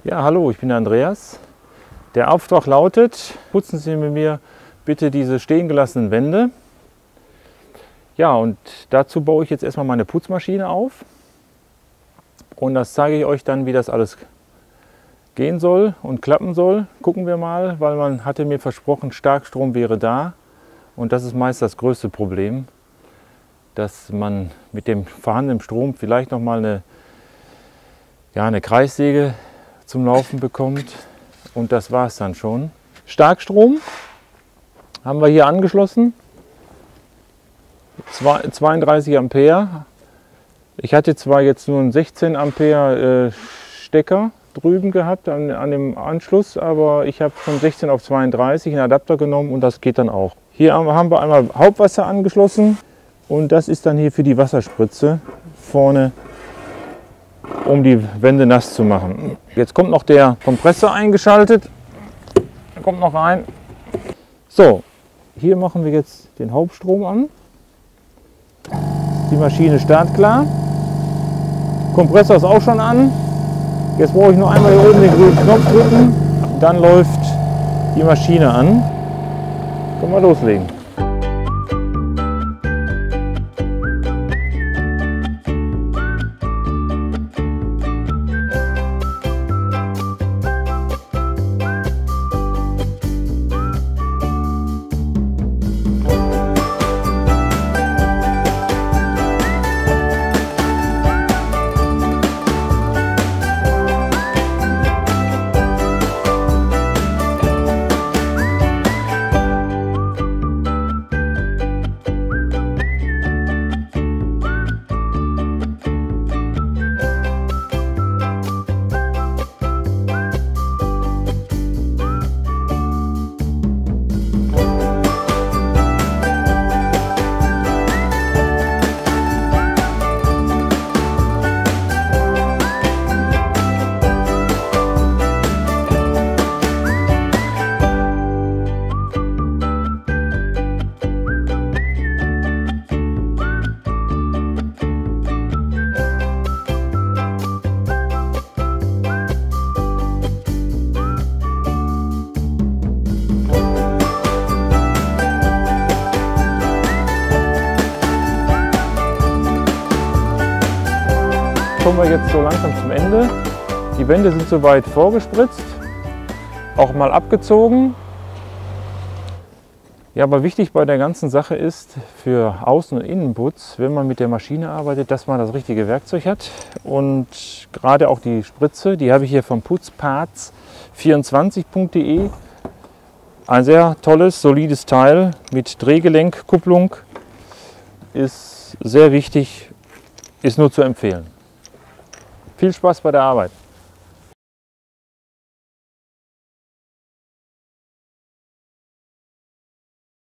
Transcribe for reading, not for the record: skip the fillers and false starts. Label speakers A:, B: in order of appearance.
A: Ja, hallo, ich bin der Andreas. Der Auftrag lautet, putzen Sie mit mir bitte diese stehen gelassenen Wände. Ja, und dazu baue ich jetzt erstmal meine Putzmaschine auf. Und das zeige ich euch dann, wie das alles gehen soll und klappen soll. Gucken wir mal, weil man hatte mir versprochen, Starkstrom wäre da. Und das ist meist das größte Problem, dass man mit dem vorhandenen Strom vielleicht noch mal eine Kreissäge zum Laufen bekommt. Und das war es dann schon. Starkstrom haben wir hier angeschlossen. 32 Ampere. Ich hatte zwar jetzt nur einen 16 Ampere Stecker drüben gehabt an dem Anschluss, aber ich habe von 16 auf 32 einen Adapter genommen und das geht dann auch. Hier haben wir einmal Hauptwasser angeschlossen und das ist dann hier für die Wasserspritze vorne, um die Wände nass zu machen. Jetzt kommt noch der Kompressor eingeschaltet. Der kommt noch rein. So, hier machen wir jetzt den Hauptstrom an. Die Maschine startklar. Kompressor ist auch schon an. Jetzt brauche ich nur einmal hier oben den grünen Knopf drücken. Dann läuft die Maschine an. Können wir loslegen. Kommen wir jetzt so langsam zum Ende. Die Wände sind soweit vorgespritzt, auch mal abgezogen. Ja, aber wichtig bei der ganzen Sache ist für Außen- und Innenputz, wenn man mit der Maschine arbeitet, dass man das richtige Werkzeug hat. Und gerade auch die Spritze, die habe ich hier vom putzparts24.de. Ein sehr tolles, solides Teil mit Drehgelenkkupplung. Ist sehr wichtig, ist nur zu empfehlen. Viel Spaß bei der Arbeit!